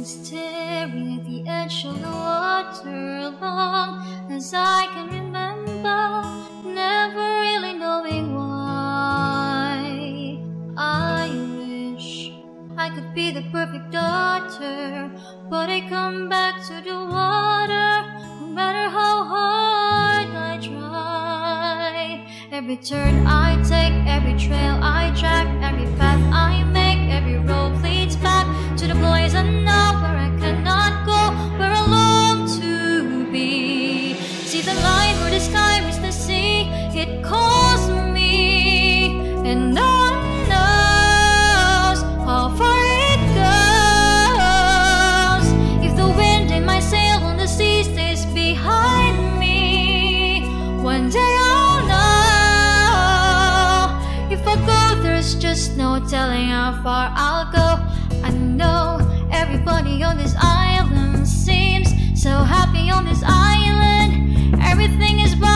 staring at the edge of the water long as I can remember, never really knowing why. I wish I could be the perfect daughter, but I come back to the water no matter how hard I try. Every turn I take, every trail I track, every path I make, every road leads back to the place I know, where I cannot go, where I long to be. See the line where the sky meets the sea, it calls me, and no one knows how far it goes. If the wind in my sail on the sea stays behind me, one day I'll know. If I go, there's just no telling how far I'll go. I know everybody on this island seems so happy on this island. Everything is